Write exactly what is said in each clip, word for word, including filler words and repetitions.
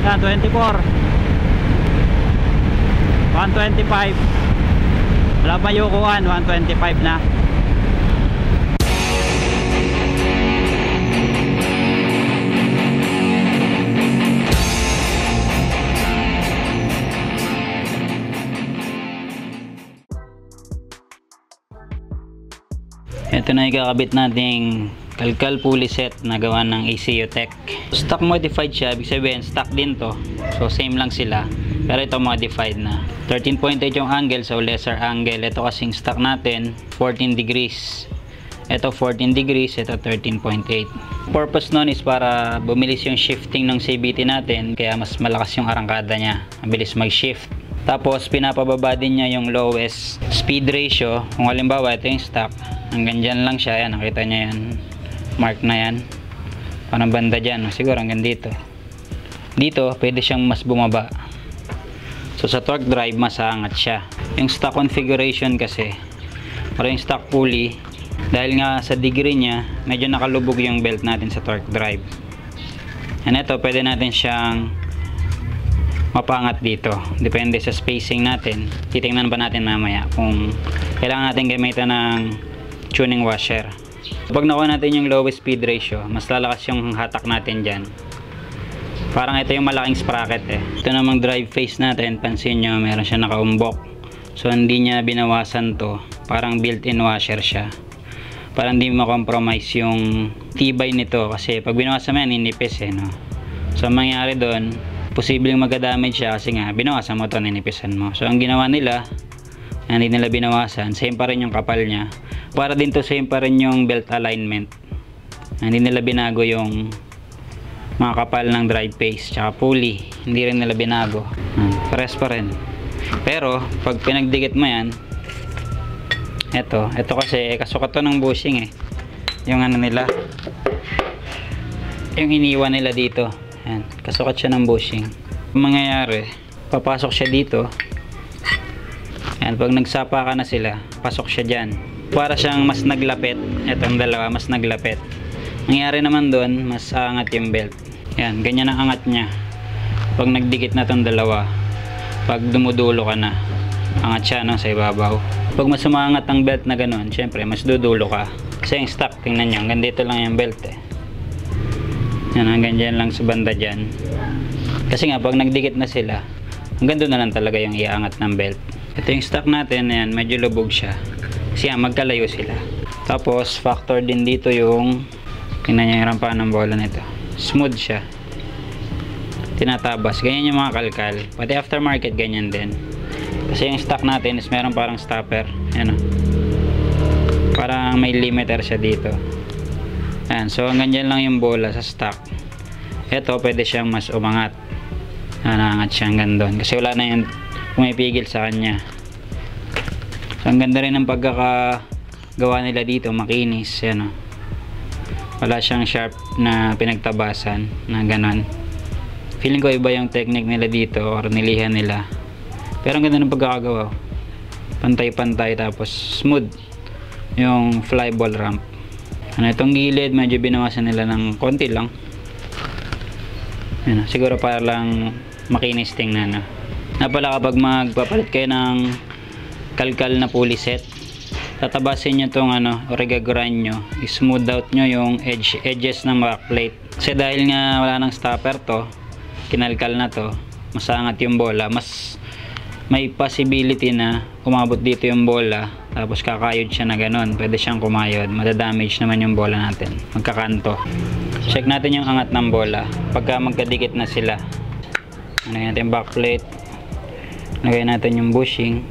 Yan, twenty-four. one twenty-five. Wala pa yukuhan, one twenty-five na. Ito na ikakabit nating kalkal pulley set na gawa ng A C U Tech. Stock modified siya, ibig sabihin stock din to. So same lang sila. Pero ito modified na. thirteen point eight yung angle, so lesser angle. Ito kasing stock natin, fourteen degrees. Ito fourteen degrees, ito thirteen point eight. Purpose nun is para bumilis yung shifting ng C V T natin, kaya mas malakas yung arangkada niya. Mabilis mag-shift. Tapos pinapababa din niya yung lowest speed ratio. Kung halimbawa ito yung stock, hanggang dyan lang siya. Yan, nakita niya yan. Mark na yan. Parang banda dyan. Siguro hanggang dito. Dito, pwede siyang mas bumaba. So sa torque drive, mas aangat siya. Yung stock configuration kasi, para yung stock pulley, dahil nga sa degree niya, medyo nakalubog yung belt natin sa torque drive. And ito, pwede natin siyang mapangat dito. Depende sa spacing natin. Titingnan pa natin mamaya kung kailangan natin gamitan ng tuning washer. Pag nakuha natin yung lowest speed ratio, mas lalakas yung hatak natin dyan. Parang ito yung malaking sprocket eh. Ito namang drive face natin, pansin nyo, meron siya nakaumbok. So hindi niya binawasan to. Parang built-in washer siya. Parang hindi makompromise yung tibay nito. Kasi pag binawasan mo yan, ninipis eh, no? So ang mangyari doon, posibleng magka-damage siya kasi nga binawasan mo to, ninipisan mo. So ang ginawa nila, hindi nila binawasan, same pa rin yung kapal niya. Para din to same pa rin yung belt alignment. Hindi nila binago yung mga kapal ng drive face tsaka pulley, hindi rin nila binago. Pares pa rin. Pero pag pinagdikit mo yan, eto, eto kasi kasukat to ng bushing eh. Yung ano nila, yung iniwan nila dito. Ayan, kasukat siya ng bushing. Ang mangyayari, papasok siya dito. Ayan, pag nagsapa ka na sila, pasok siya dyan. Para siyang mas naglapit. Itong dalawa, mas naglapit. Nangyari naman doon, mas angat yung belt. Ayan, ganyan ang angat niya. Pag nagdikit na itong dalawa, pag dumudulo ka na, angat siya no, sa ibabaw. Pag mas umangat ang belt na ganun, syempre, mas dudulo ka. Kasi yung stock, tingnan nyo, hanggang dito lang yung belt eh. Yan, hanggang dyan lang sa banda dyan. Kasi nga, pag nagdikit na sila, hanggang doon na lang talaga yung iaangat ng belt. Ito yung stock natin, yan, medyo lubog siya. Kasi yan, magkalayo sila. Tapos, factor din dito yung, tingnan nyo yung rampahan ng bola nito. Smooth siya. Tinatabas. Ganyan yung mga kalkal. Pati aftermarket, ganyan din. Kasi yung stock natin is meron parang stopper. Yan o. Parang may limiter siya dito. Ayan, so hanggang dyan lang yung bola sa stock. Ito pwede siyang mas umangat. Nanangat siya hanggang doon kasi wala na yung pumipigil sa kanya. So ang ganda rin ng pagkakagawa nila dito, makinis. Ayan, o. Wala siyang sharp na pinagtabasan na ganon. Feeling ko iba yung technique nila dito or nilihan nila. Pero ang ganda ng pagkakagawa. Pantay-pantay tapos smooth yung flyball ramp. Ano, itong gilid medyo binawasan nila ng konti lang. Yan, siguro para lang makinis tingnan. Na pala kapag magpapalit kayo ng kalkal na pulley set, tatabasin nyo itong ano, origagran nyo, smooth out nyo yung edge, edges ng backplate. Kasi dahil nga wala nang stopper to, kinalkal na to, masangat yung bola, mas may possibility na umabot dito yung bola tapos kakayod siya na ganun. Pwede siyang kumayod, madadamage naman yung bola natin, magkakanto. Check natin yung angat ng bola pagka magkadikit na sila. Ano natin yung backplate, lagay natin yung bushing,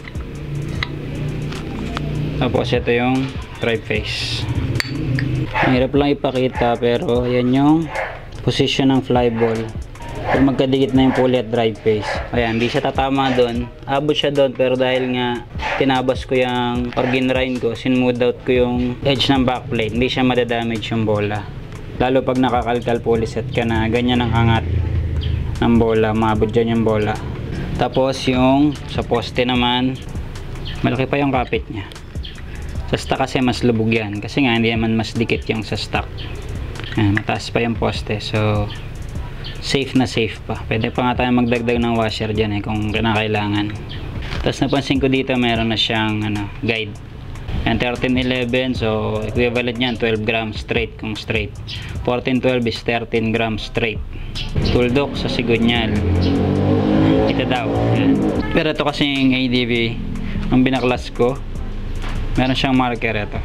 tapos ito yung drive face. Mahirap lang ipakita pero yan yung position ng flyball. Pag magkadikit na yung pulley at drive face, ayan, hindi siya tatama doon. Abot siya doon pero dahil nga tinabas ko yung or ginrind ko, sinmooth out ko yung edge ng backplate, hindi siya madadamage yung bola. Lalo pag nakakalkal pulley set ka na ganyan ang angat ng bola, maabot dyan yung bola. Tapos yung sa poste naman, malaki pa yung kapit nya. Sa stock kasi mas lubog yan kasi nga hindi naman mas dikit yung sa stock. Ayan, mataas pa yung poste, so safe na safe pa. Pwede pa nga tayo magdagdag ng washer dyan eh kung kinakailangan. Tapos napansin ko dito meron na siyang ano, guide. Yan, thirteen eleven, so equivalent niyan twelve grams straight kung straight. fourteen twelve is thirteen grams straight. Tuldok sa sigunyal. Ito daw. Yan. Pero ito kasi yung A D B nung binaklas ko, meron siyang marker ito.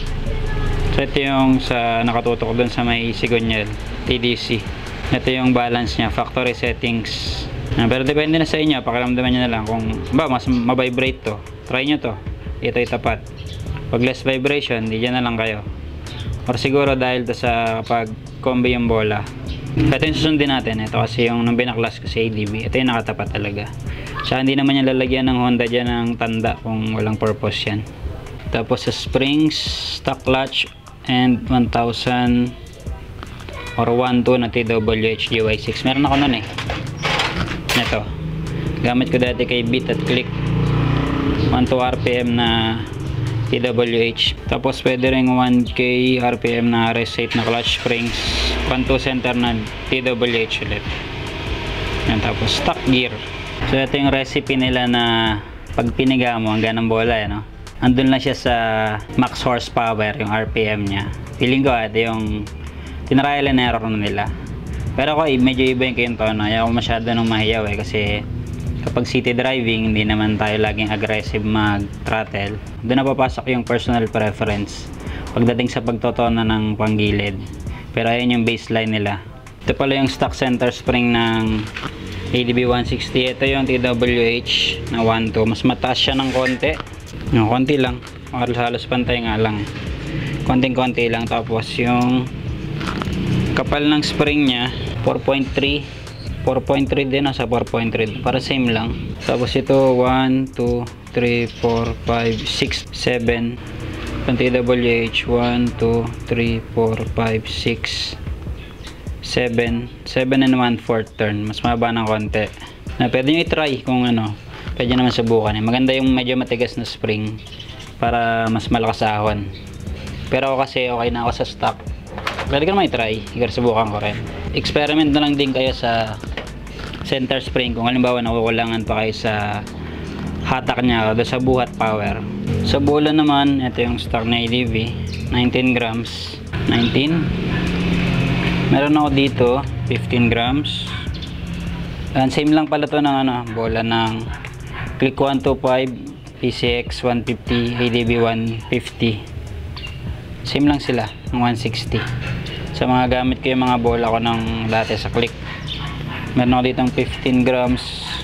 So ito yung sa nakatutok dun sa may sigunyal, A D C. Ito yung balance niya, factory settings. Pero depende na sa inyo, pakiramdaman nyo na lang kung ba mas mabibrate to. Try nyo to. Ito yung tapat. Pag less vibration, di dyan na lang kayo. Or siguro dahil to sa pag combi yung bola. Ito yung susundin natin. Ito kasi yung nung binaklas ko sa A D B. Ito yung nakatapat talaga. Tsaka hindi naman yung lalagyan ng Honda dyan ng tanda kung walang purpose yan. Tapos sa springs, stock clutch, and one thousand or one two na T W H G Y six. Meron ako nun eh. Ito. Gamit ko dati kay Beat at Click. one two R P M na T W H. Tapos pwede rin one K R P M na rest eight na clutch springs. one two center na T W H ulit. Yan, tapos stock gear. So ito yung recipe nila na pag piniga mo hanggang ng bola eh, no? Andun lang siya sa max horsepower yung R P M nya. Feeling ko ito yung tinrial and error nila. Pero ako eh, medyo iba yung kayong tono. Ayaw ko masyado nung mahiyaw eh kasi kapag city driving, hindi naman tayo laging aggressive mag-throttle. Doon na papasok yung personal preference pagdating sa pagtotono ng panggilid. Pero ayun yung baseline nila. Ito pala yung stock center spring ng A D B one sixty. Ito yung T W H na one two. Mas mataas siya ng konti. No, konti lang. Halos halos pantay nga lang. Konting-konti lang. Tapos yung kapal ng spring nya four point three. four point three din, nasa four point three para same lang. Tapos ito one, two, three, four, five, six, seven pang T W H one, two, three, four, five, six, seven seven and one fourth turn. Mas mababa ng konti na pwede nyo i-try kung ano, pwede naman subukan eh. Maganda yung medyo matigas na spring para mas malakas ahon. Pero ako kasi okay na ako sa stock. Pwede ka naman i-try, siguro subukan ko rin. Experiment na lang din kayo sa center spring kung halimbawa nakukulangan pa kayo sa hatak nya o sa buhat power. Sa bola naman, ito yung stock na A D B, nineteen grams. nineteen. Meron ako dito fifteen grams. And same lang pala to ng ano, bola ng Click one twenty-five, P C X one fifty, A D B one fifty. Same lang sila ng one sixty. Sa mga gamit ko yung mga bola ko ng dati sa Click. Meron ako ditong fifteen grams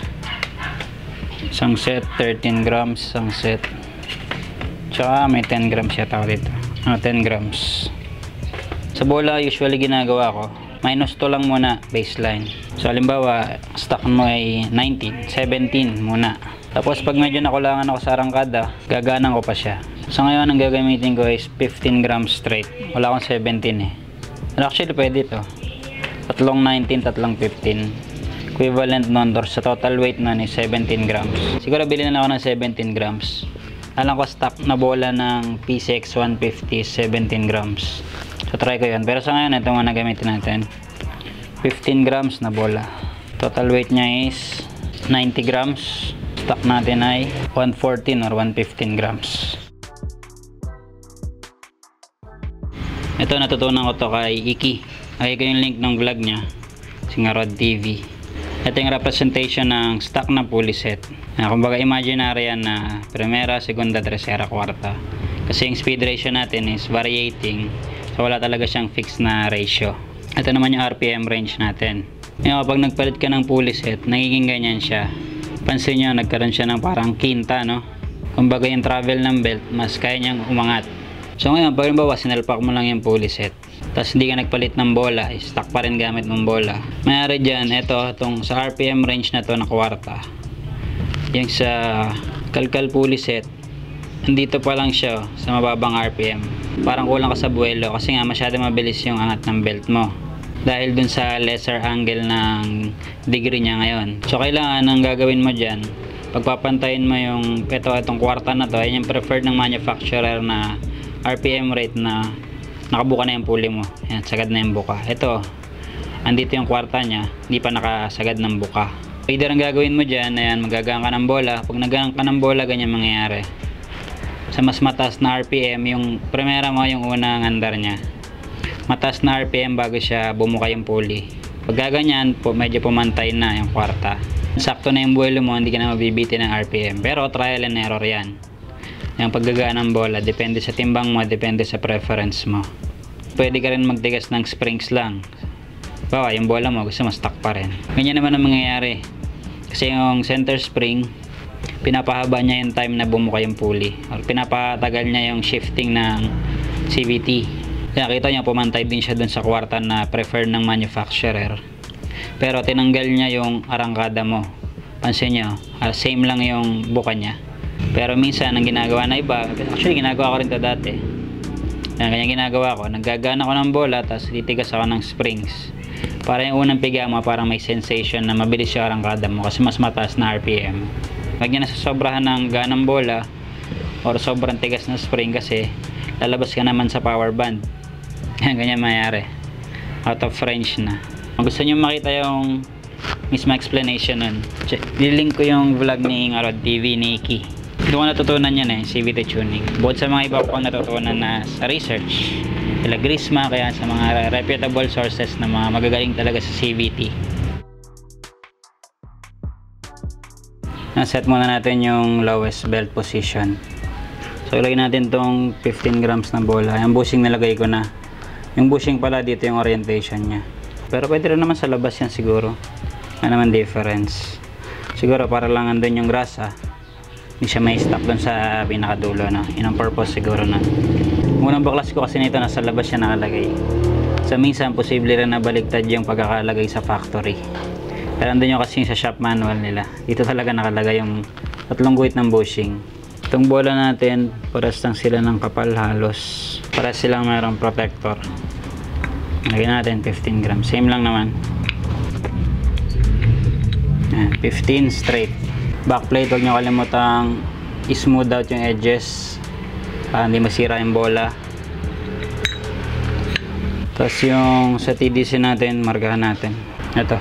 isang set, thirteen grams isang set, tsaka may ten grams yata ako dito. Ah, ten grams. Sa bola usually ginagawa ko minus two lang muna baseline. So halimbawa stock mo ay nineteen, seventeen muna. Tapos pag medyo nakulangan ako sa arangkada, gaganan ko pa siya. So ngayon ang gagamitin ko is fifteen grams straight. Wala akong seventeen eh. Actually pwede ito. Tatlong nineteen, tatlong fifteen. Equivalent nun or sa total weight nun is seventeen grams. Siguro bilhin na ako ng seventeen grams. Alam ko stock na bola ng P C X one fifty is seventeen grams. So try ko yun. Pero sa ngayon ito nga na gamitin natin. fifteen grams na bola. Total weight niya is ninety grams. Stock natin ay one fourteen or one fifteen grams. Ito natutunan ko to kay Iki. Ay ko yung link ng vlog niya. Singarod T V. Ito yung representation ng stock na pulley set. Na kumbaga imaginary yan na primera, segunda, tercera, kwarta. Kasi yung speed ratio natin is variating. So wala talaga siyang fixed na ratio. Ito naman yung R P M range natin. Ngayon kapag nagpalit ka ng pulley set, nagiging ganyan siya. Pansin nyo, nagkaroon siya ng parang kinta, no? Kumbaga yung travel ng belt, mas kaya niyang umangat. So ngayon, pag bawa, sinalpak mo lang yung pulley set. Tapos hindi ka nagpalit ng bola, stock pa rin gamit ng bola. Mayroon dyan, ito, itong sa R P M range na to na kwarta. Yung sa kalkal pulley set, nandito pa lang siya sa mababang R P M. Parang kulang ka sa buwelo kasi nga masyado mabilis yung angat ng belt mo. Dahil dun sa lesser angle ng degree niya ngayon. So kailangan ang gagawin mo dyan, pagpapantayin mo yung ito, itong kwarta na to, yan yung preferred ng manufacturer na R P M rate na nakabuka na yung pulley mo. Yan, sagad na yung buka. Ito, andito yung kwarta niya, hindi pa nakasagad ng buka. Either ang gagawin mo dyan, ayan, magagaan ka ng bola. Pag nagaan ka ng bola, ganyan mangyayari. Sa mas mataas na R P M, yung primera mo, yung unang andar niya, mataas na R P M bago siya bumuka yung pulley. Pag gaganyan, po, medyo pumantay na yung kwarta. Sakto na yung buwelo mo, hindi ka na mabibitin ng R P M. Pero trial and error yan. Yung paggagaan ng bola, depende sa timbang mo, depende sa preference mo. Pwede ka rin magtigas ng springs lang. Bawa, yung bola mo, gusto mo stuck pa rin. Ganyan naman ang mangyayari. Kasi yung center spring, pinapahaba niya yung time na bumuka yung pulley. Or pinapatagal niya yung shifting ng C V T. Kaya kita niya, pumantay din siya dun sa kwarta na prefer ng manufacturer. Pero tinanggal niya yung arangkada mo. Pansin nyo, uh, same lang yung buka niya. Pero minsan, ang ginagawa na iba, actually ginagawa ko rin to dati. Yan, kanya ginagawa ko, naggagana ko ng bola, tapos titigas ako ng springs. Para yung unang piga mo, parang may sensation na mabilis yung arangkada mo kasi mas mataas na R P M. Pag yan nasasobrahan ng ganang bola or sobrang tigas na spring kasi lalabas ka naman sa power band. Yan, ganyan mayari. Out of range na. Kung gusto nyo makita yung mismo explanation nun, nilink ko yung vlog ni Ingarod T V ni Iki. Doon ko natutunan yan eh, C V T tuning. Bukod sa mga iba pang natutunan na sa research, sila Grisma, kaya sa mga reputable sources na mga magagaling talaga sa C V T. Na-set muna natin yung lowest belt position. So ilagay natin tong fifteen grams na bola. Yung bushing nilagay ko na. Yung bushing pala dito yung orientation nya. Pero pwede rin naman sa labas yan siguro. Ano naman difference. Siguro para lang andun yung grasa. Hindi siya may stop dun sa pinakadulo na. Yun ang purpose siguro na. Unang baklas ko kasi nito nasa labas siya nakalagay. So minsan posible rin na baligtad yung pagkakalagay sa factory. Pero andun yung kasi sa shop manual nila. Dito talaga nakalagay yung tatlong guhit ng bushing. Itong bola natin, paras lang sila ng kapal halos. Paras silang mayroong protector. Lagyan natin fifteen grams. Same lang naman. Ayan, fifteen straight. Backplate, huwag nyo kalimutang i-smooth out yung edges para hindi masira yung bola. Tapos yung sa T D C natin, markahan natin. Ito.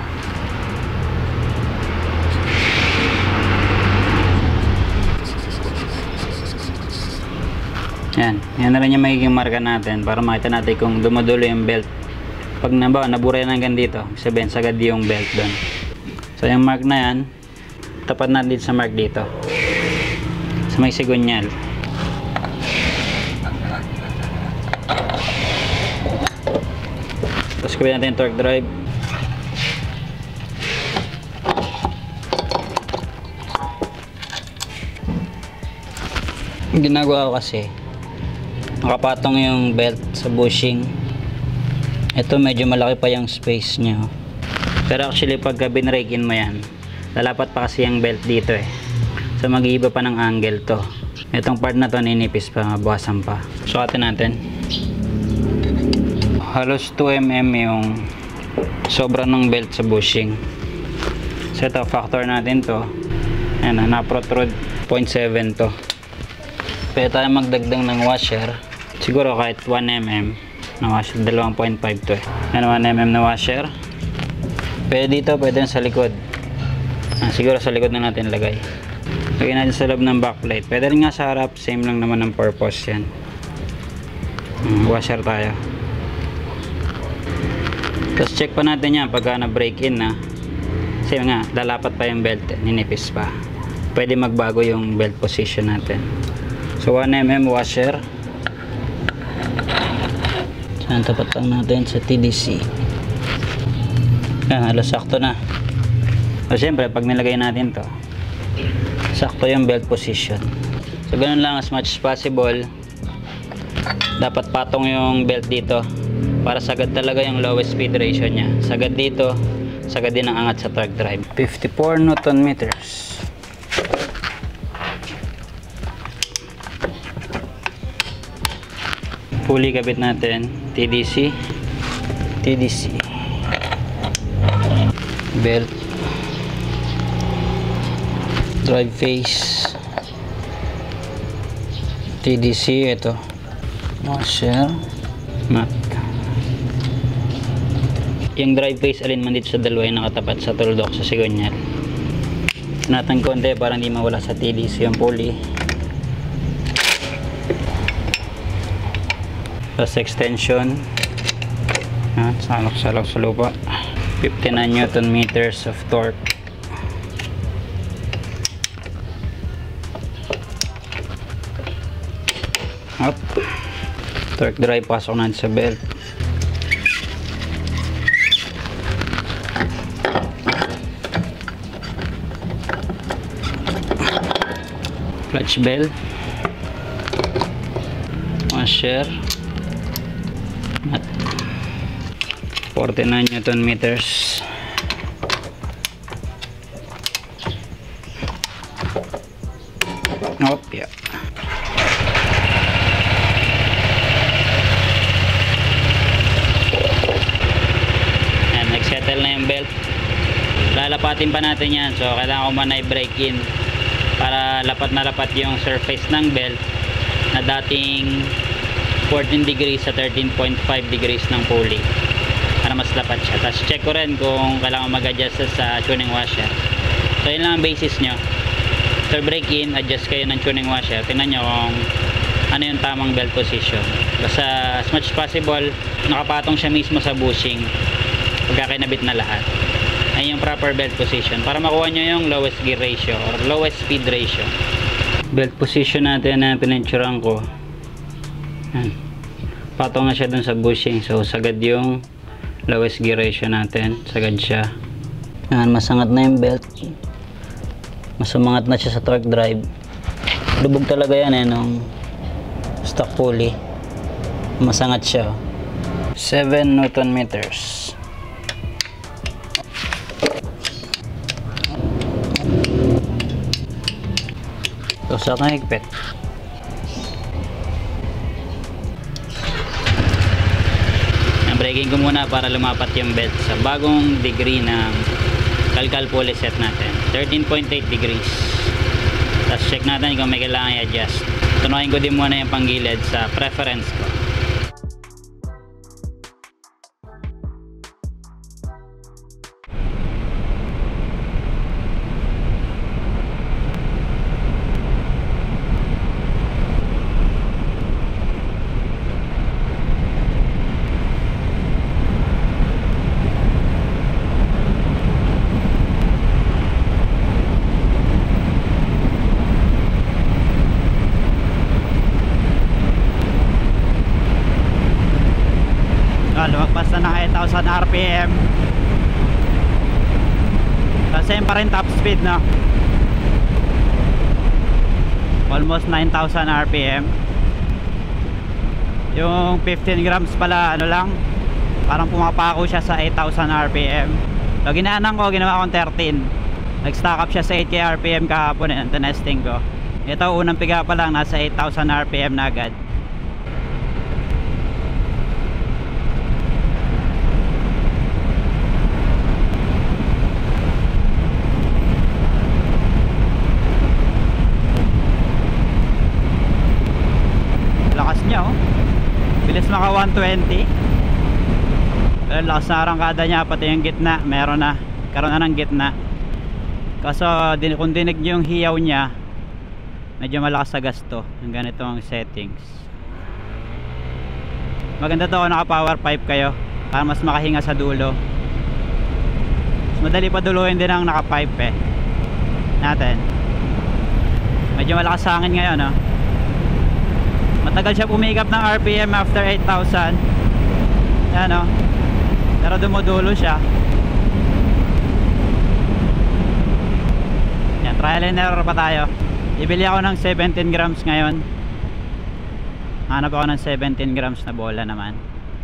Yan. Yan na rin yung magiging marka natin para makita natin kung dumadulo yung belt. Pag nabawa, nabura yan hanggang dito, sabihin sagad yung belt doon. So yung mark na yan, tapat natin sa mark dito. Sa may sigunyal. Tapos gawin natin yung torque drive. Ginagawa ko kasi nakapatong yung belt sa bushing. Ito medyo malaki pa yung space nya. Pero actually pagka binrake in mo yan, lalapat pa kasi yung belt dito eh. So mag-iiba pa ng angle to. Itong part na to ninipis pa, mabawasan pa. Sukatin natin. Halos two millimeters yung sobra ng belt sa bushing. So ito, factor natin to. Ayan na, na-protrude zero point seven to. Pwede tayo magdagdag ng washer. Siguro kahit one millimeter na washer. two point five to eh. Ayan, one millimeter na washer. Pwede dito, pwede sa likod. Ah, siguro sa likod na natin lagay. Lagyan natin sa loob ng backplate. Pwede rin nga sa harap. Same lang naman ang purpose yan. Hmm, washer tayo. Tapos check pa natin yan pagka na-break in na. Kasi nga, lalapat pa yung belt. Ninipis pa. Pwede magbago yung belt position natin. So one millimeter washer. Saan tapat lang natin sa T D C. Yan, halos sakto na. So syempre pag nilagay natin to, sakto yung belt position. So ganun lang, as much as possible dapat patong yung belt dito para sagad talaga yung lowest speed ratio nya. Sagad dito, sagad din ang angat sa torque drive. fifty-four newton meters. Pulley kabit natin, T D C, T D C, belt, drive face, T D C, ito, washer, mat. Yung drive face alignment dito sa dalawa ay nakatapat sa tuldok sa sigonyal. Natin konti para hindi mawala sa T D C yung pulley. Tapos extension. At salok-salok sa lupa. fifty-nine newton meters of torque. Up. Torque drive, pasok natin sa belt. Clutch bell. Washer. At forty-nine newton meters. Op, yeah. Ayan, nagsettle na yung belt. Lalapatin pa natin yan, so kailangan ko man i-break in para lapat na lapat yung surface ng belt na dating fourteen degrees sa thirteen point five degrees ng pulley para mas lapat siya. Tapos check ko rin kung kailangan mag-adjust sa tuning washer. So yun lang ang basis nyo. After break in, adjust kayo ng tuning washer. Tingnan nyo kung ano yung tamang belt position. Basta as much as possible nakapatong siya mismo sa bushing pagka kinabit na lahat. Ayun yung proper belt position para makuha nyo yung lowest gear ratio or lowest speed ratio. Belt position natin na pininturan ko. Yan. Patong na siya dun sa bushing, so sagad yung lowest gear ratio natin, sagad siya. Yan, masangat na yung belt, masumangat na siya sa torque drive. Lubog talaga yan eh nung stock pulley, masangat siya. Seven newton meters. So sa higpit. Breaking ko muna para lumapat yung belt sa bagong degree ng kalkal pulley set natin, thirteen point eight degrees. Tapos check natin kung may kailangan i-adjust. Tunukin ko din muna yung panggilid sa preference ko. Lumagpas na ng eight thousand R P M. Kasi pa rin top speed, no? Almost nine thousand R P M. Yung fifteen grams pala ano lang, parang pumapako siya sa eight thousand R P M. So ginaanan ko, ginawa kong thirteen. Nag-stack up siya sa eight K R P M kahapon eh, tinesting ko. Ito unang piga pa lang, nasa eight thousand R P M na agad. Bilis maka one twenty. Pero lakas na arangkada niya, pati yung gitna meron na, karoon na ng gitna. Kaso din, kung dinig nyo yung hiyaw niya, medyo malakas sa gasto yung ganitong settings. Maganda to kung naka power pipe kayo para mas makahinga sa dulo. Mas madali pa duluhin din ang naka pipe eh natin. Medyo malakas sa hangin ngayon, no? Matagal siya pumikap ng R P M after eight thousand. Yan, no? Pero dumudulo siya. Yan, trial and error pa tayo. Ibili ako ng seventeen grams ngayon. Hanap ako ng seventeen grams na bola naman.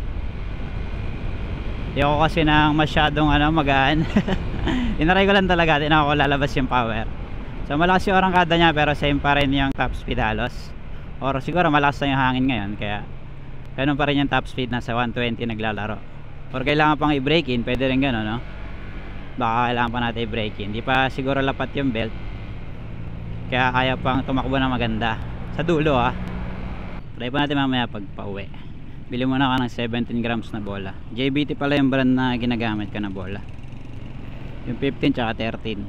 Di ako kasi nang masyadong ano, magaan. Inaray ko lang talaga, di na ako lalabas yung power. So malakas yung arangkada niya, pero same pa rin yung top speed halos. Or siguro malakas na yung hangin ngayon, kaya ganun pa rin yung top speed, nasa one twenty naglalaro. Or kailangan pang i-break in, pwede rin ganun, no? Baka kailangan pa natin i-break in. Di pa siguro lapat yung belt, kaya kaya pang tumakbo na maganda sa dulo, ha. Try pa natin mamaya pag pauwi. bili muna ka ng seventeen grams na bola. J B T pala yung brand na ginagamit ka na bola, yung fifteen tsaka thirteen.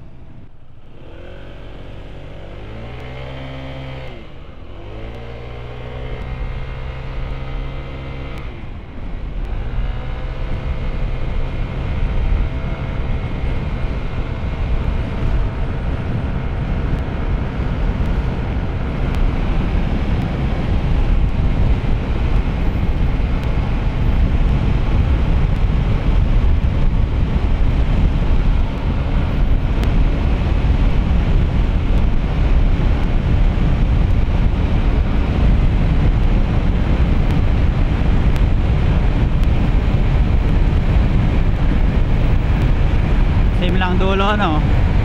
Lang dulo, no?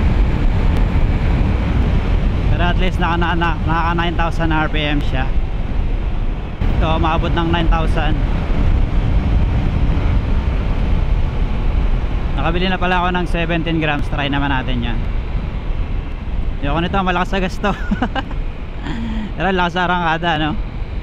Pero at least naka, naka, naka nine thousand R P M siya. Ito maabot ng nine thousand. Nakabili na pala ako ng seventeen grams. Try naman natin yan. Ayoko nito, malakas sa gasto. Pero lakas sa arangkada, no?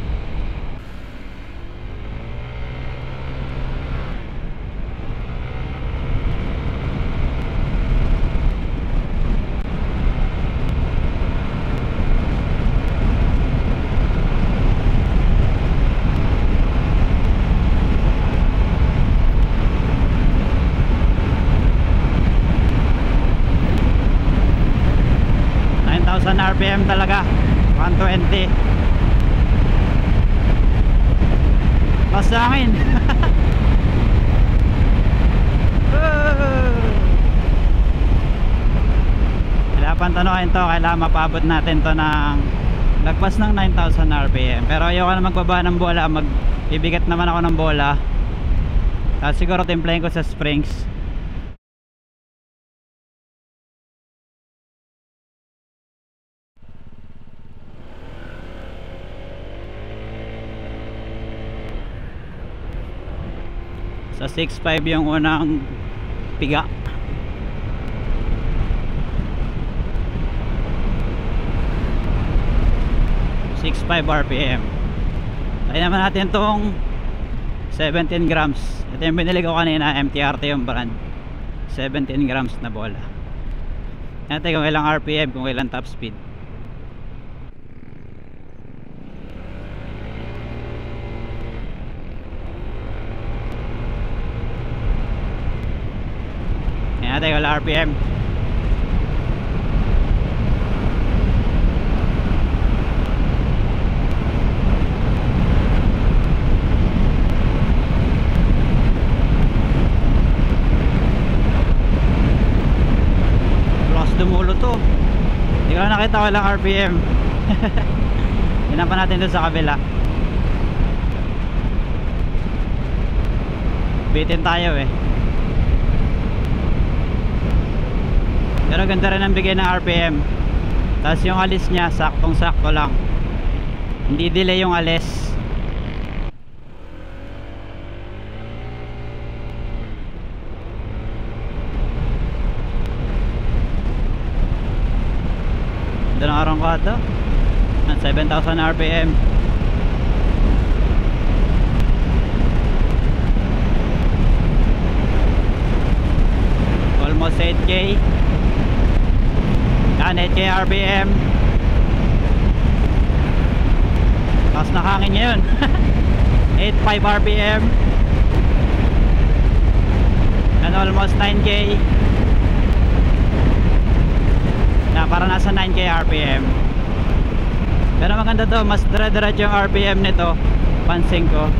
nine thousand R P M talaga, one twenty. Pas sa akin. Kailangan tanongin to, kailangan mapabot natin to ng lagpas ng nine thousand R P M. Pero ayoko na magbaba ng bola, magbibigat naman ako ng bola. At siguro timplahin ko sa springs. Sa six five yung unang piga. six five R P M. Try naman natin tong seventeen grams. Ito yung binili ko kanina, M T R T yung brand. seventeen grams na bola. Natin kung ilang R P M, kung ilang top speed. Natin kung ilang R P M. Dumulo to. Hindi ko na nakita ko lang R P M. Tingnan pa natin doon sa kabila. Bitin tayo eh. Pero ganda rin ang bigay ng R P M. Tapos yung alis niya saktong sakto lang. Hindi delay yung alis. Ito na arangkada at seven thousand R P M. Almost eight K. Yan, eight K R P M. Tapos nakangin niya yun. eight five R P M. And almost nine K. Na para nasa nine K R P M. Pero maganda to, mas dire-diretso yung R P M nito. Pansin ko.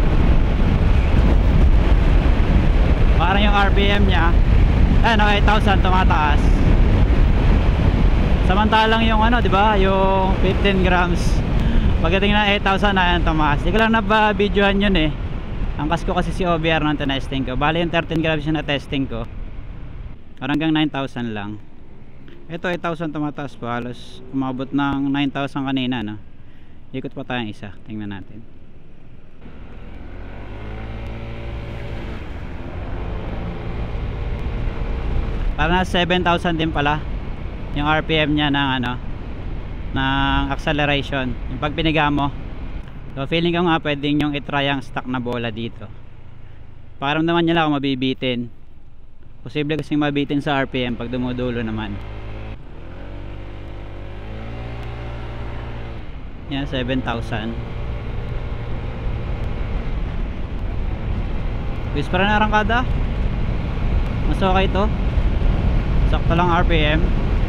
Parang yung R P M nya ano, eight thousand tumataas. Samantalang yung ano, di ba, yung fifteen grams pagdating na eight thousand na yan tumaas. Di ko lang naba-videohan yun eh. Angkas ko kasi si O B R nung tinesting ko. Bali yung thirteen grams yung na-testing ko. Parang hanggang nine thousand lang. Ito eight thousand tumataas pa, halos umabot ng nine thousand kanina, no? Ikot pa tayong isa, tingnan natin. Parang na seven thousand din pala yung R P M nya ng ano, ng acceleration. Yung pag piniga mo, So feeling ko nga pwedeng yung itry ang stock na bola dito. Pakiramdaman niya lang kung mabibitin. Posible kasing mabitin sa R P M pag dumudulo naman. Yan, seven thousand. Whisper na arangkada. Mas okay to. Sakto lang R P M.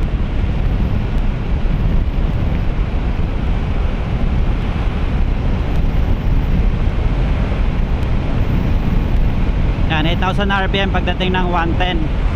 Yan, eight thousand R P M pagdating ng one ten.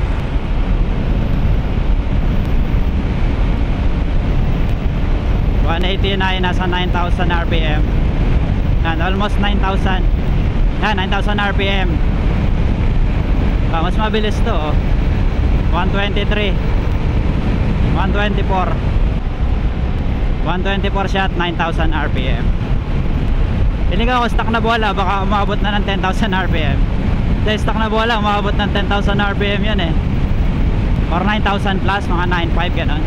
one eighty na ay nasa nine thousand R P M. Yan, almost nine thousand. Yan, nine thousand R P M. Ah, mas mabilis to, oh. one twenty-three, one twenty-four, one twenty-four siya at nine thousand R P M. Hindi ka ako stock na bola, baka umabot na ng ten thousand R P M. Dahil stock na bola, umabot ng ten thousand R P M yan eh, or nine thousand plus, mga nine point five ganon.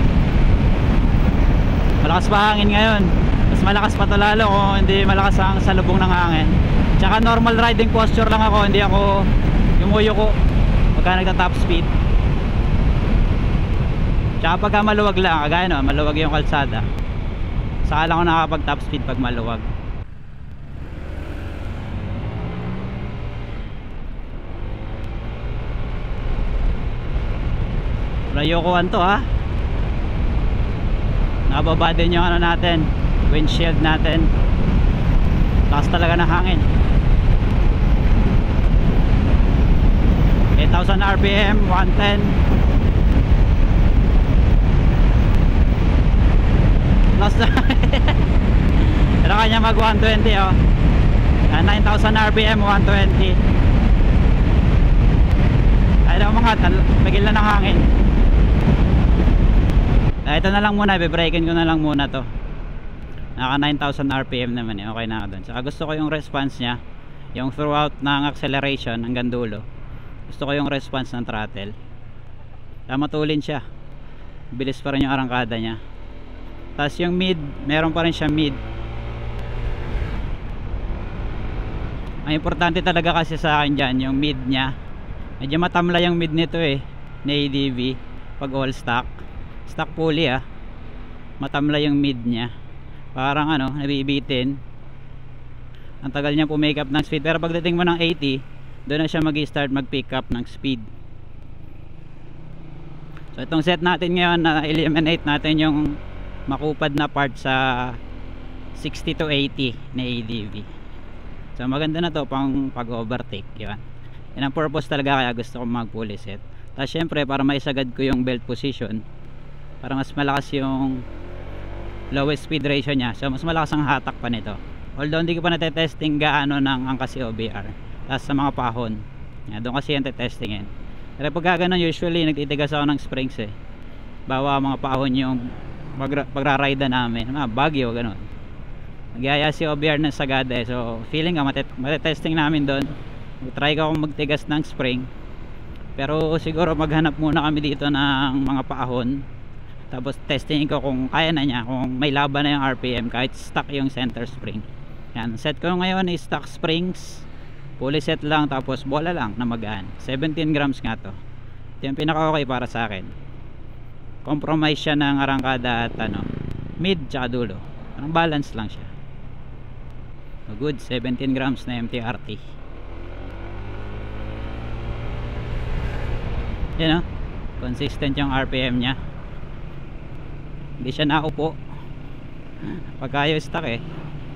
Malakas pa hangin ngayon. Mas malakas pa to lalo kung hindi malakas ang salubong ng hangin. Tsaka normal riding posture lang ako, hindi ako yumuyuko pagka nagta top speed. Tsaka pagka maluwag lang, kagaya no, maluwag yung kalsada, saka lang ako nakakapag top speed pag maluwag. Layukuhan to ha. Nakababa din yung ano natin, windshield natin. Taas talaga ng hangin. Eight thousand R P M, one ten. Last na. Pero kanya mag one twenty, oh. Nine thousand R P M, one twenty. Ay daw mga pagil na ng hangin. Ah, ito na lang muna, be-breakin ko na lang muna to. Naka nine thousand R P M naman eh, okay na ako dun. Saka gusto ko yung response nya, yung throughout ng acceleration hanggang dulo. Gusto ko yung response ng throttle. Kaya matulin siya, bilis pa rin yung arangkada nya. Tapos yung mid, meron pa rin siya mid. Ang importante talaga kasi sa akin dyan, yung mid nya. Medyo matamla yung mid nito eh, na A D V pag all stock. Stock pulley ah, matamla yung mid nya, parang ano, nabibitin. Ang tagal niya po make up ng speed, pero pagdating mo ng eighty, doon na siya mag-start mag-pick up ng speed. So itong set natin ngayon, na eliminate natin yung makupad na part sa sixty to eighty na A D V. So maganda na to pang pag-overtake, yan. Yan ang purpose talaga, kaya gusto ko mag-pulley set. Tapos syempre para maisagad ko yung belt position, para mas malakas yung lowest speed ratio nya. So mas malakas ang hatak pa nito. Although hindi ko pa natetesting gaano ng angkas si O B R. Tapos sa mga pahon, yan, doon kasi yung tetestingin. Pero pag gano'n, usually nagtitigas ako ng springs eh. Bawa mga pahon yung pagra pagrarida namin, mga Baguio, gano'n. Nagyaya si O B R ng Sagada eh. So feeling ka matet matetesting namin doon. Try ko akong magtigas ng spring. Pero siguro maghanap muna kami dito ng mga paahon. Tapos testing ko kung kaya na niya, kung may laban na yung R P M kahit stock yung center spring. Yan, set ko ngayon is stock springs, pulley set lang, tapos bola lang na magaan. seventeen grams nga to. Ito yung pinaka okay para sa akin. Compromise siya ng arangkada at ano, mid tsaka dulo. Parang balance lang siya. Good, seventeen grams na M T R T. Yan o, consistent yung R P M nya. Hindi siya naupo pagka yung stock eh,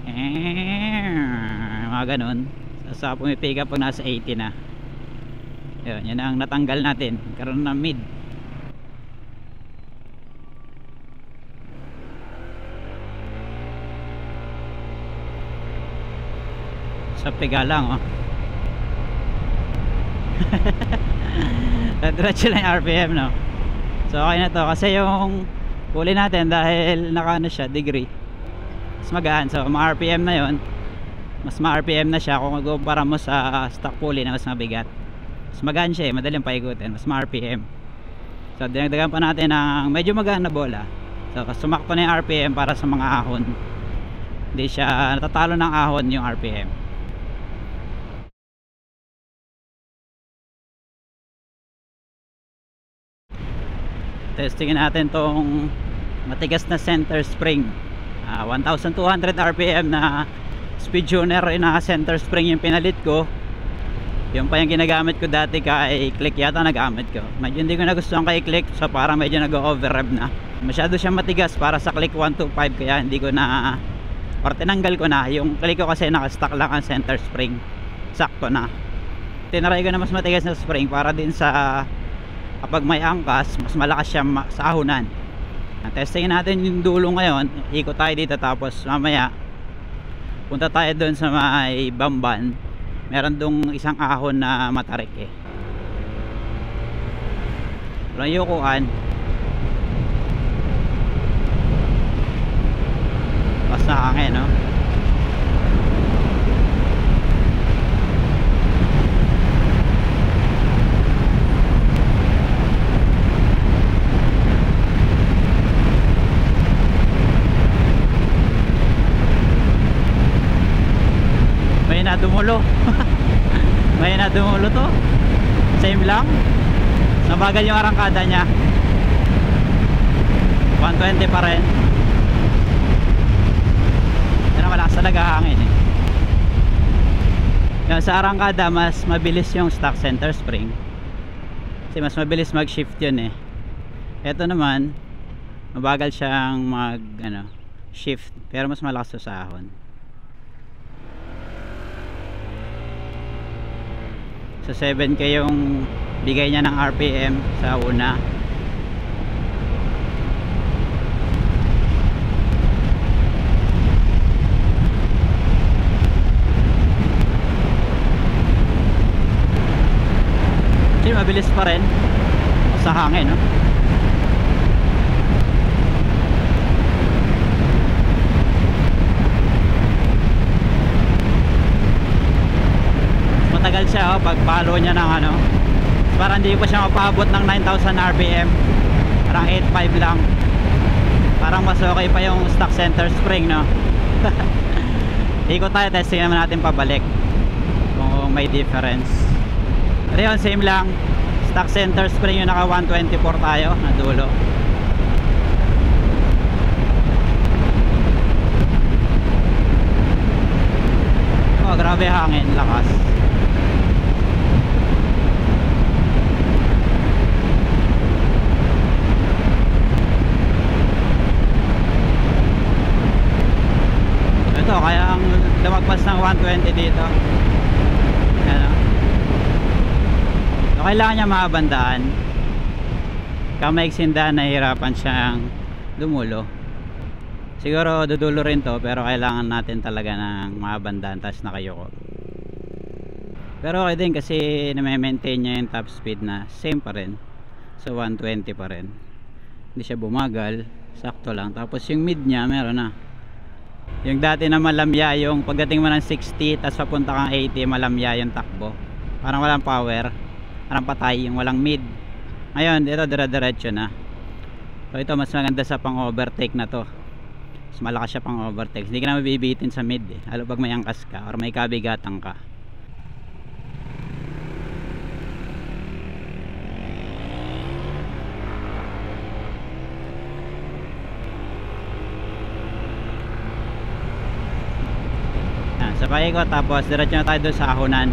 eh mga ganun. Sa pumipick up pag nasa eighty na. Yun, yun ang natanggal natin, karoon ng mid. Sa piga lang oh. Diretso lang yung R P M no. So okay na to kasi yung pulley natin dahil naka ano siya, degree, mas magaan. So ma R P M na yon, mas ma R P M na siya kung kumpara mo sa stock pulley na mas mabigat. Mas magaan siya eh, madaling paikutin, mas ma R P M. So dinagdagan pa natin ng medyo magaan na bola. So sumakto na yung R P M para sa mga ahon. Hindi siya natatalo ng ahon yung R P M. Testingin natin tong matigas na center spring. uh, one thousand two hundred R P M na speed tuner na center spring yung pinalit ko. Yung pa yung ginagamit ko dati kay click yata nagamit ko. Medyo hindi ko nagustuhan kay click, so parang medyo nag-over rev na. Masyado siyang matigas para sa click one twenty-five, kaya hindi ko na, or tinanggal ko na. Yung click ko kasi nakastock lang ang center spring, sakto na. Tinaray ko na mas matigas na spring para din sa kapag may angkas, mas malakas siya sa ahonan. Testingin natin yung dulo ngayon. Ikot tayo dito, tapos mamaya punta tayo doon sa may Bamban. Meron dong isang ahon na matarik eh. Walang yukuan. Basta hangin, no? May na dumulo. May na dumulo to. Same lang. Nabagal yung arangkada niya. one twenty pa rin. Pero malakas talaga hangin eh. Yung sa arangkada mas mabilis yung stock center spring. Kasi mas mabilis mag shift yun eh. Ito naman mabagal siyang mag ano, shift, pero mas malakas sa ahon. So seven K yung bigay niya ng R P M sa una. Kasi mabilis pa rin sa hangin, no? Matagal siya oh, pag follow niya ng ano, parang hindi pa siya mapaabot ng nine thousand R P M, parang eight five lang. Parang mas okay pa yung stock center spring, no? Ikot tayo, testing naman natin pabalik kung may difference. Pero yun, same lang. Stock center spring yung naka one twenty-four tayo na dulo. Oh, grabe hangin, lakas. Kaya ang lumagpas ng one twenty dito. Ano? So, kailangan niya makabandaan. Kamaiksindahan, nahihirapan siyang dumulo. Siguro dudulo rin to, pero kailangan natin talaga ng makabandaan tapos nakayuko. Pero okay din kasi na-maintain niya yung top speed na same pa rin. So one twenty pa rin. Hindi siya bumagal, sakto lang. Tapos yung mid niya meron na. Yung dati na malamya, yung pagdating mo ng sixty tapos papunta kang eighty, malamya yung takbo, parang walang power, parang patay, yung walang mid. Ngayon dito dire-diretso na. So ito mas maganda sa pang overtake na to, mas malakas siya pang overtake, hindi ka na mabibitin sa mid eh, lalo pag may angkas ka or may kabigatan ka. Sa paikot, tapos diretso na tayo doon sa ahonan.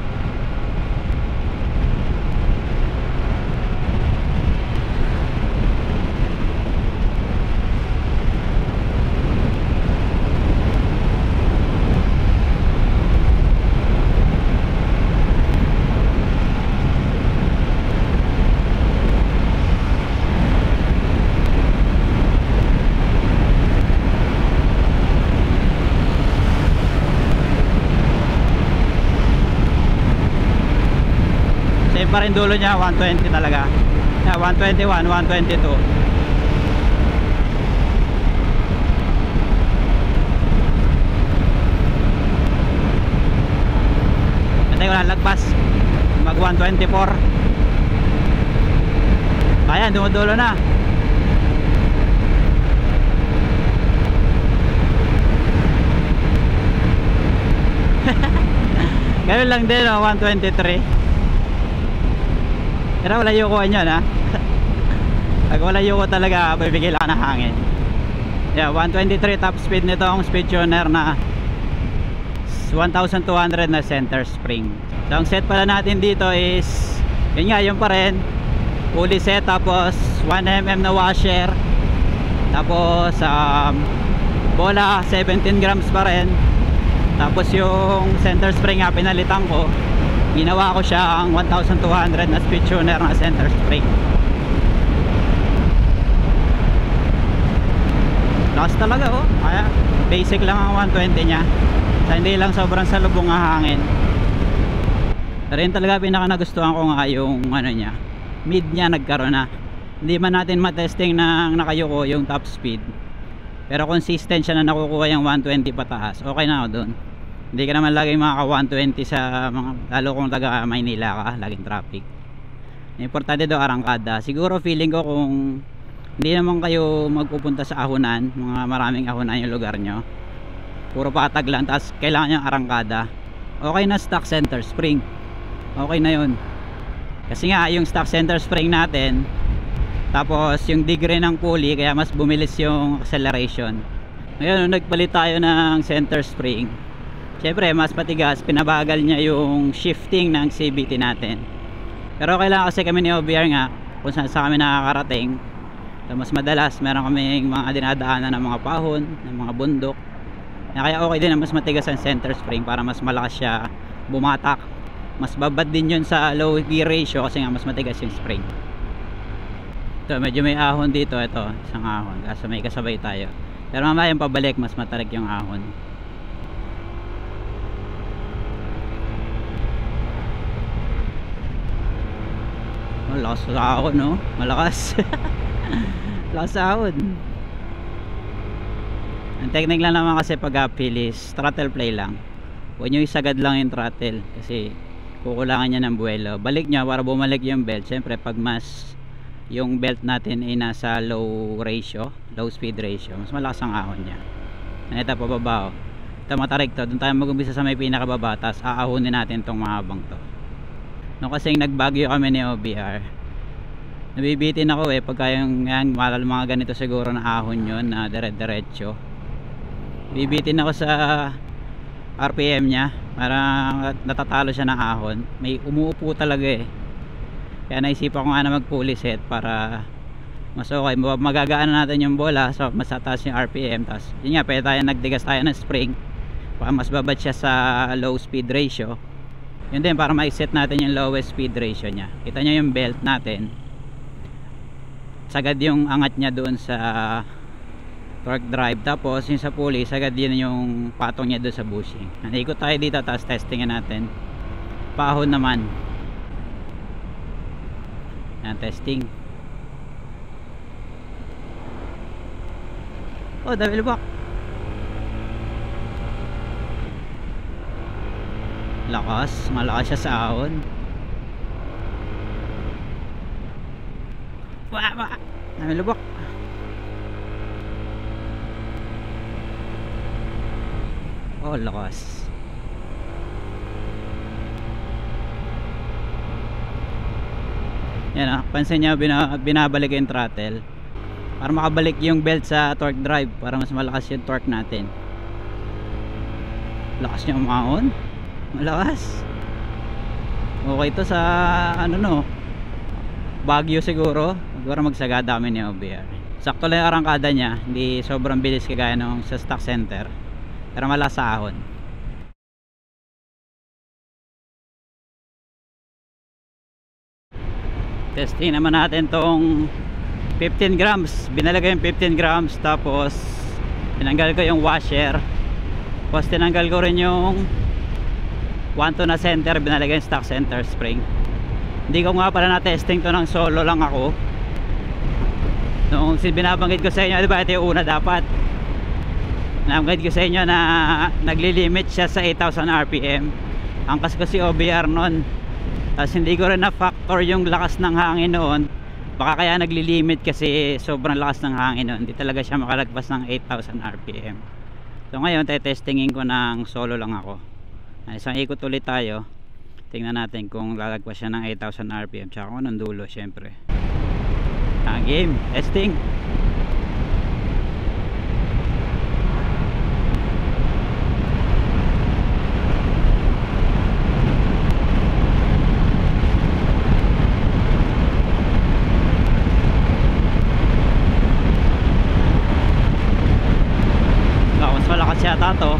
Pa rin dulo niya one twenty talaga. Yeah, one twenty-one, one twenty-two. Patay ko lang lagpas. Mag one twenty-four. Ayan, dumudulo na. Ganun lang din, oh, one twenty-three. Pero wala yukuhan yun, ha. Pag wala yuko talaga, bibigay lang ng hangin. Yeah, one twenty-three top speed nito ang speed tuner na one thousand two hundred na center spring. So ang set pala natin dito is yun nga, yun pa rin pulley set, tapos one millimeter na washer, tapos um, bola seventeen grams pa rin, tapos yung center spring nga pinalitan ko, ginawa ko siya ang one thousand two hundred na speed tuner na center spring. Lakas talaga, oh. Kaya basic lang ang one twenty nya. So, hindi lang sobrang salubong ang hangin. Pero yun talaga pinaka nagustuhan ko nga yung ano nya, mid nya nagkaroon na. Hindi man natin matesting na nakayuko yung top speed, pero consistent siya na nakukuha yung one twenty pataas. Okay na ako dun. Hindi ka naman laging makaka one twenty sa mga, lalo kung taga Maynila ka, laging traffic. Importante do arangkada. Siguro feeling ko kung hindi naman kayo magpupunta sa ahunan, mga maraming ahunan yung lugar nyo, puro patag lang, tapos kailangan nyo arangkada, okay na stock center spring, okay na yun. Kasi nga yung stock center spring natin, tapos yung degree ng pulley, kaya mas bumilis yung acceleration. Ngayon nung nagpalit tayo ng center spring, syempre mas matigas, pinabagal niya yung shifting ng C V T natin. Pero kailangan kasi kami ni O B R nga, kung saan sa kami nakakarating, so mas madalas meron kaming mga dinadaanan ng mga pahon, ng mga bundok, kaya okay din na mas matigas ang center spring para mas malakas siya bumatak. Mas babad din yun sa low gear ratio kasi nga mas matigas yung spring. Ito medyo may ahon dito, ito isang ahon, kasi may kasabay tayo, pero mamaya yung pabalik mas matarik yung ahon. Malakas sa ahon, no? Malakas. Lakas sa ahon. Ang technique lang naman kasi pag uphill is throttle play lang. Huwag nyo isagad lang yung throttle kasi kukulangan niya ng buwelo. Balik nyo para bumalik yung belt. Siyempre pag mas yung belt natin ay nasa low ratio, low speed ratio, mas malakas ang ahon niya. Ito pababa, oh. Ito matarik to. Doon tayo mag-umpisa sa may pinakababa, tapos aahunin natin itong mahabang to. No, kasi nagbagyo kami ni O B R, nabibitin ako eh pagka yung yan, malal mga ganito siguro na ahon yun na dire-diretso, bibitin ako sa R P M nya, parang natatalo siya ng ahon. May umuupo talaga eh, kaya naisipan ko nga na mag pulley set para mas okay, magagaan natin yung bola, so mas taas yung R P M. Tapos yun nga, pwede tayo nagdigas tayo ng spring para mas babad siya sa low speed ratio. Yun din para ma-set natin yung lowest speed ratio nya. Kita nyo yung belt natin, sagad yung angat nya doon sa torque drive, tapos yung sa pulley sagad din yung patong nya doon sa bushing. Ikot tayo dito, tapos testingin natin pahon naman. Yan, testing. Oh, double back. Lakas, malakas siya sa ahon. Wah, wah. Dami lubak. Oh, lakas. Yan ah, pansin nyo, binabalik yung throttle para makabalik yung belt sa torque drive para mas malakas yung torque natin. Lakas niya umahon. Malakas. Okay to sa ano no, Baguio siguro. Siguro magsagada kami ni O B R. Sakto lang yung arangkada niya, hindi sobrang bilis kagaya nung sa stock center, pero malakas sa ahon. Testing naman natin tong fifteen grams. Binalagay yung fifteen grams, tapos tinanggal ko yung washer, tapos tinanggal ko rin yung one to na center, binalagay yung stock center spring. Hindi ko nga pala na-testing to ng solo lang ako. Nung binabanggit ko sa inyo, diba ito yung una dapat, nabanggit ko sa inyo na naglilimit siya sa eight thousand R P M. Angkas ko si O B R nun, tapos hindi ko rin na factor yung lakas ng hangin noon. Baka kaya naglilimit kasi sobrang lakas ng hangin noon, hindi talaga siya makalagpas ng eight thousand R P M. So ngayon testingin ko ng solo lang ako. Ay, isang ikot ulit tayo. Tingnan natin kung lalagpas siya ng eight thousand R P M tsaka kung anong dulo syempre. Ah, game, testing. Mas malakas yata to.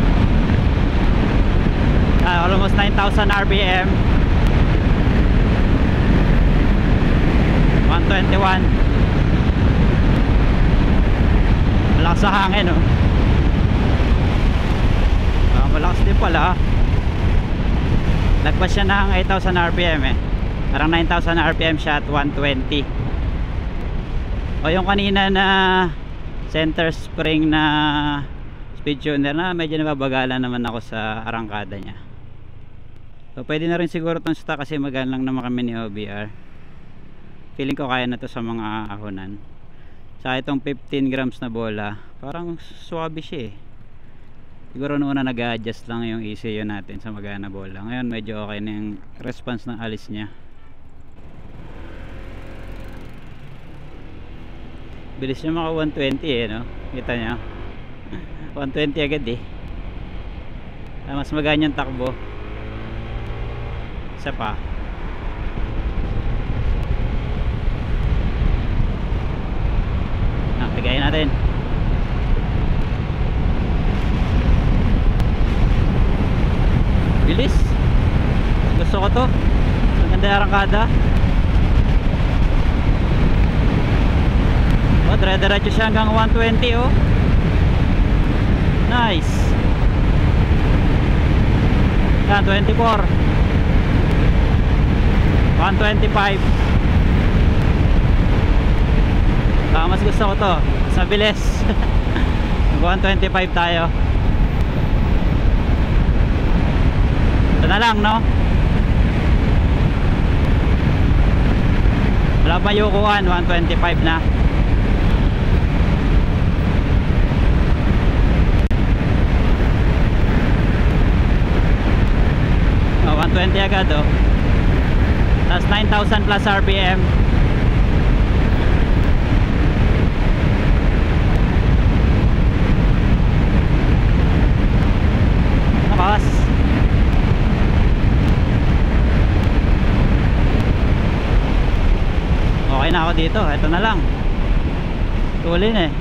Ah, almost nine thousand R P M. one twenty-one. Malakas sa hangin, oh. Ah, malakas din pala. Lagpas siya ng eight thousand R P M eh. Parang nine thousand R P M siya at one twenty. O yung kanina na center spring na speed tuner na medyo nababagalan naman ako sa arangkada niya. So pwede na rin siguro itong stock kasi magaan lang naman kami ni O B R. Feeling ko kaya na to sa mga ahonan. Sa itong fifteen grams na bola parang swabe siya eh. Siguro noon na nag-adjust lang yung E C U natin sa magana bola. Ngayon medyo okay na yung response ng alis niya. Bilis niya maka one twenty eh, no? Kita niya one twenty agad eh. Ah, mas magaan yung takbo. Isa pa. Ah, pigayin natin. Bilis. Gusto ko to. Ang ganda yung arangkada. Oh, dire-diretso siya hanggang one twenty oh. Nice. Yan, twenty-four. one twenty-five. Ah, mas gusto ko to. Sa bilis. one twenty-five tayo. Ito na lang, no? Wala pa yukuhan. one twenty-five na. one twenty agad oh. Tapos nine thousand plus R P M. Nakas. Okay na ako dito. Ito na lang. Tulin eh.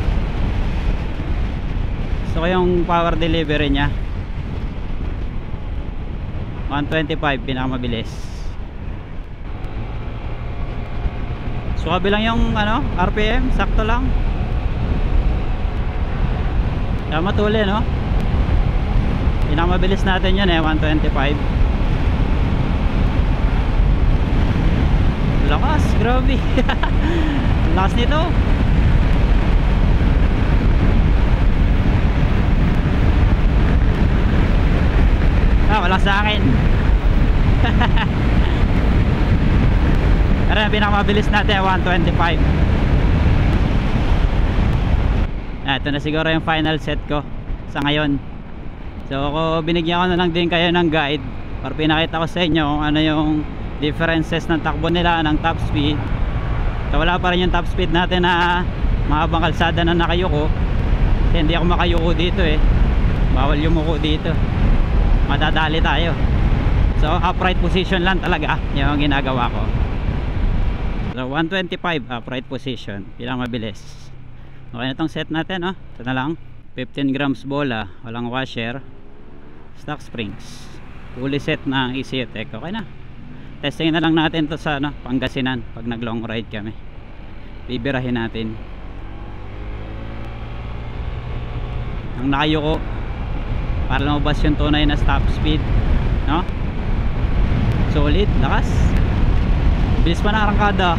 Gusto ko yung power delivery nya. one twenty-five pinakamabilis. Suwabe lang yung ano, R P M, sakto lang. Tama tuli, no? Pinakamabilis natin yun eh, one twenty-five. Lakas, grabe. Lakas nito. Ah, wala sa akin. Pero yung pinakamabilis natin one twenty-five. Ah, ito na siguro yung final set ko sa ngayon. So ako binigyan ko na lang din kayo ng guide para pinakita ko sa inyo kung ano yung differences ng takbo nila ng top speed. So wala pa rin yung top speed natin na mahabang kalsada na nakayuko. Kasi hindi ako makayuko dito eh. Bawal yumuko dito. Madadali tayo. So upright position lang talaga yung ginagawa ko. So one twenty-five upright position, pinakamabilis. Okay na tong set natin, no? Ito na lang. fifteen grams bola, walang washer, stock springs, fully set na E C U Tech. Okay na. Testing na lang natin to sa ano, Pangasinan pag nag long ride kami. Bibirahin natin. Ang nakayuko para lumabas yung tunay na stop speed, no? Solid, lakas. Bilis pa na arangkada.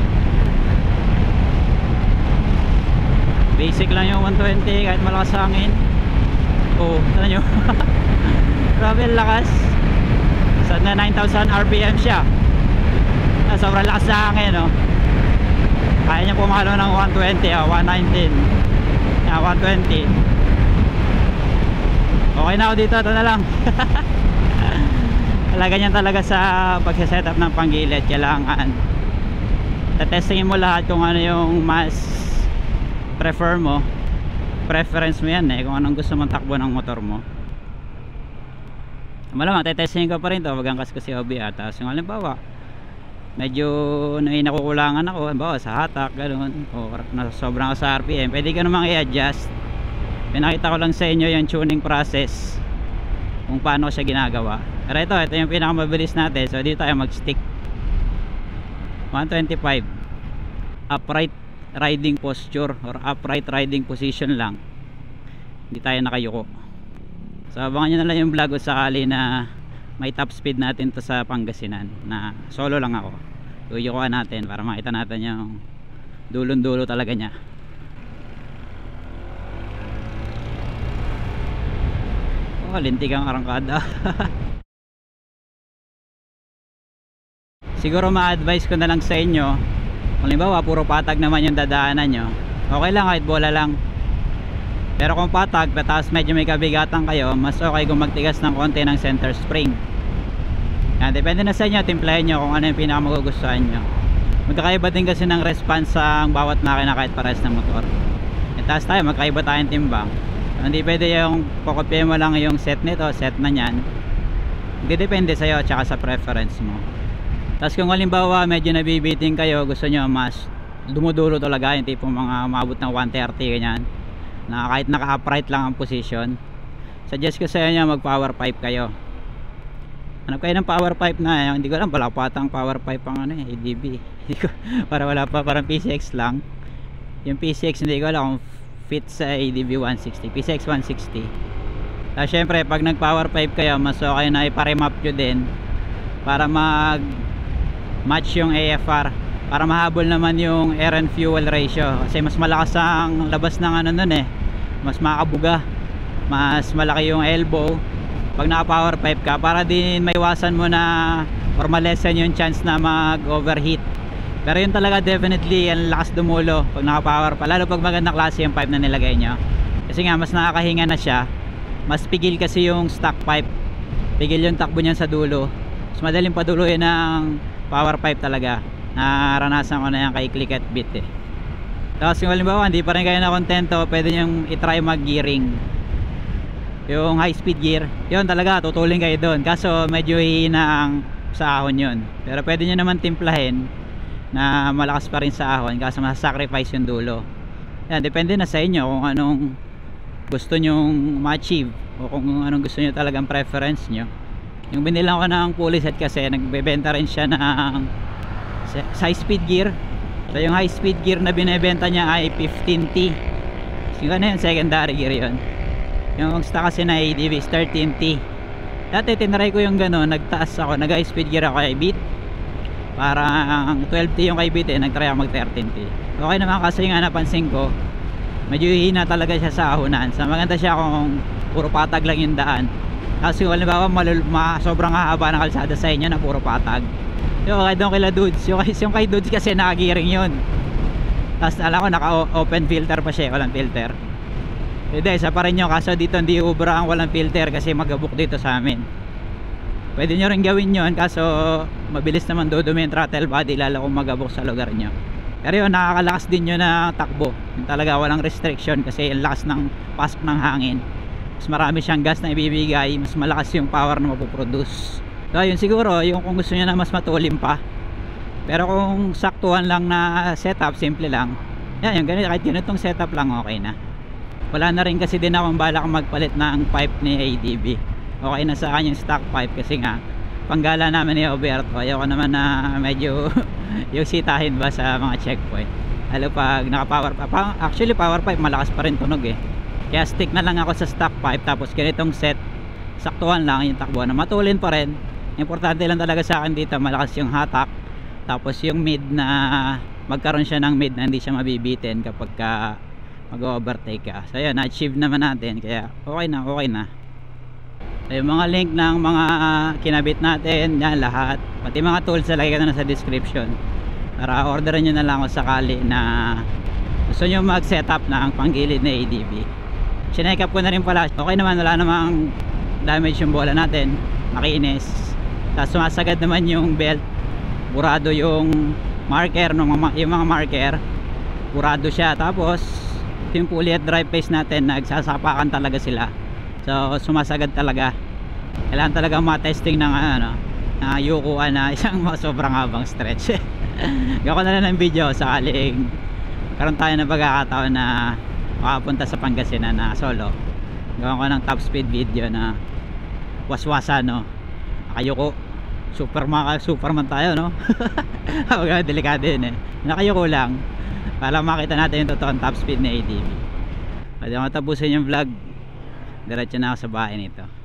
Basic lang yung one twenty kahit malakas sa hangin. Oh, tignan nyo. Grabe lakas. Sa na nine thousand R P M siya. Ah, sobrang lakas sa hangin, no? Kaya niya pumalo ng one twenty, oh, one nineteen. Ah, one twenty. Okay na ako dito, ito na lang. Talaga ganyan talaga sa pagse-setup ng panggilid. Kailangan tatestingin mo lahat kung ano yung mas prefer mo, preference mo yan eh, kung anong gusto mong takbo ng motor mo. Malamang tetestingin ko pa rin to wag ang kas kasi hobby at tapos yung halimbawa medyo may nakukulangan ako halimbawa sa hatak ganoon o nasa sobrang sa R P M, pwede ka namang i-adjust. Pinakita ko lang sa inyo yung tuning process kung paano siya ginagawa. Pero ito, ito yung pinakamabilis natin, so dito tayo mag-stick. One twenty-five upright riding posture or upright riding position lang, hindi tayo nakayuko. So abangan nyo na lang yung vlog o sakali na may top speed natin to sa Pangasinan na solo lang ako, uyukuan natin para makita natin yung dulon dulo talaga nya. Oh, lintik ang arangkada. Siguro ma-advise ko na lang sa inyo, kung halimbawa puro patag naman yung dadaanan nyo, okay lang kahit bola lang. Pero kung patag, tapos medyo may kabigatan kayo, mas okay kung magtigas ng konti ng center spring. Yan, depende na sa inyo, timplahin nyo kung ano yung pinakamagugustuhan nyo. Magkakaiba din kasi ng response sa bawat makina kahit pares ng motor. E taas tayo, magkaiba tayong timbang. So, hindi pwede yung pakopya mo lang yung set nito, set na nyan. Hindi depende sa'yo at saka sa preference mo. Tapos kung halimbawa medyo nabibiting kayo, gusto nyo mas dumudulo talaga, yung tipong mga umabot ng one thirty ganyan, na kahit naka-upright lang ang position, suggest ko sa inyo mag power pipe kayo. Hanap kayo ng power pipe na, hindi ko alam, wala patang power pipe ang ano eh, A D B. Para wala pa, parang P C X lang. Yung P C X hindi ko alam kung fit sa A D B one sixty, P C X one sixty. Tapos syempre pag nag power pipe kayo, mas okay na iparemap nyo din para mag match yung A F R, para mahabol naman yung air and fuel ratio, kasi mas malakas ang labas ng ano nun eh, mas makabuga, mas malaki yung elbow pag naka power pipe ka, para din maiwasan mo na or malesen yung chance na mag overheat. Pero yun talaga definitely ang lakas dumulo pag naka power pa, lalo pag magandang klase yung pipe na nilagay nyo, kasi nga mas nakakahinga na siya, mas pigil kasi yung stock pipe, pigil yung takbo niyan sa dulo, mas madaling paduluin ng power pipe talaga. Naranasan ko na yan kay Click at Beat eh. Tapos kung halimbawa hindi pa rin kayo na kontento, pwede nyo itry mag gearing, yung high speed gear, yun talaga tutulin kayo doon, kaso medyo hihina ang sa ahon yun. Pero pwede nyo naman timplahin na malakas pa rin sa ahon, kaso masasacrifice yung dulo. Yan, depende na sa inyo kung anong gusto nyong ma-achieve o kung anong gusto nyo talagang preference nyo. Yung binilang ko ng pulley set kasi nagbebenta rin siya ng high speed gear. So yung high speed gear na binebenta niya ay fifteen T. Yung ano yun, secondary gear yun. Yung stock kasi na A D B is thirteen T. Dati tinry ko yung gano'n, nagtaas ako, nag high speed gear ako kay Beat, parang twelve T yung kay Beat eh, nagtry ako mag thirteen T. Okay naman kasi nga napansin ko, medyo hihina talaga siya sa ahonan. So maganda siya kung puro patag lang yung daan. Tapos yung halimbawa ma sobrang haba ng kalsada sa inyo na puro patag, yung kay doon kila dudes, yung, yung kay dudes kasi naka-gearing yun. Tapos alam ko naka open filter pa siya, walang filter. Hindi, isa pa rin yun, kaso dito hindi ubra ang walang filter kasi magabuk dito sa amin. Pwede nyo rin gawin yun, kaso mabilis naman dudumi yung throttle body lalo kung magabuk sa lugar nyo. Pero yun, nakakalakas din yun na takbo, yung talaga walang restriction kasi yung lakas ng pasok ng hangin, mas marami siyang gas na ibibigay, mas malakas yung power na mapoproduce. So yun siguro, yung kung gusto nyo na mas matulim pa. Pero kung saktuhan lang na setup, simple lang, yan, yung ganito, kahit ganitong setup lang okay na. Wala na rin kasi din akong balak magpalit ng pipe ni A D B. Okay na sa akin yung stock pipe kasi nga panggala namin ni Roberto, ayoko naman na medyo yung sitahin ba sa mga checkpoint. Lalo pag naka power pipe, actually power pipe malakas pa rin tunog eh. Kaya stick na lang ako sa stock pipe, tapos ganitong set, saktuhan lang yung takbo na matulin pa rin. Importante lang talaga sa akin dito malakas yung hatak, tapos yung mid na magkaroon siya ng mid na hindi siya mabibitin kapag ka mag-overtake ka. So yun, na-achieve naman natin, kaya okay na, okay na. So, yung mga link ng mga kinabit natin, yan lahat, pati mga tools na lagay ko na sa description para orderin nyo na lang kung sakali na gusto nyo mag-setup na ang panggilid na A D B. Sinekap ko na rin pala, okay naman, wala namang damage yung bola natin, makinis. Tapos sumasagad naman yung belt, burado yung marker, no, mga, yung mga marker burado siya. Tapos yung pulley at drive phase natin nagsasapakan talaga sila, so sumasagad talaga. Kailangan talaga matesting ng ano, na yukuan na isang sobrang habang stretch. Gawa ko na lang ng video sakaling karon tayo na pagkakataon na makapunta sa Pangasinan na solo. Gawa ko ng top speed video na waswasa, no, nakayuko, super maka superman tayo, no. Huwag delikado yun eh, nakayuko lang para makita natin yung totoong top speed na A T V. Pwede mo tapusin yung vlog, diretso na ako sa bahay nito.